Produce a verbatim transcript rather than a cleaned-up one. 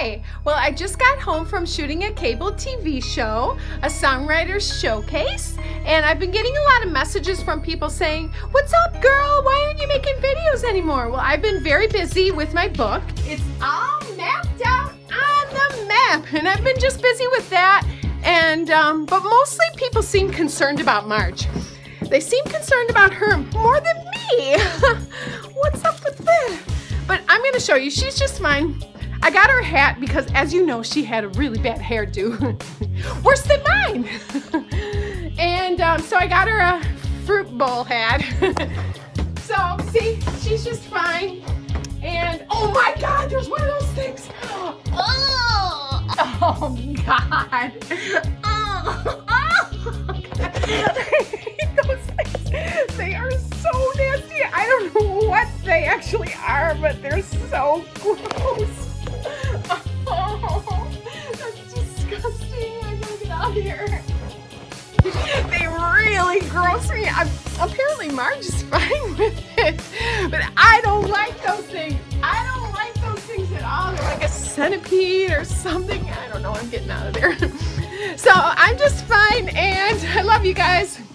Hi! Well, I just got home from shooting a cable T V show, a songwriter's showcase, and I've been getting a lot of messages from people saying, "What's up, girl? Why aren't you making videos anymore?" Well, I've been very busy with my book. It's all mapped out on the map, and I've been just busy with that. And um, but mostly people seem concerned about Marge. They seem concerned about her more than me. What's up with that? But I'm going to show you. She's just fine. I got her a hat because, as you know, she had a really bad hairdo. Worse than mine. And um, so I got her a fruit bowl hat. So, see, she's just fine. And, oh my God, there's one of those things. Oh, oh God. Oh, oh God. Those things, they are so nasty. I don't know what they actually are, but they're so gross. Oh, that's disgusting. I gotta get out of here. They really gross me. I'm, apparently Marge is fine with it, but I don't like those things. I don't like those things at all. They're like a centipede or something. I don't know. I'm getting out of there. So I'm just fine, and I love you guys.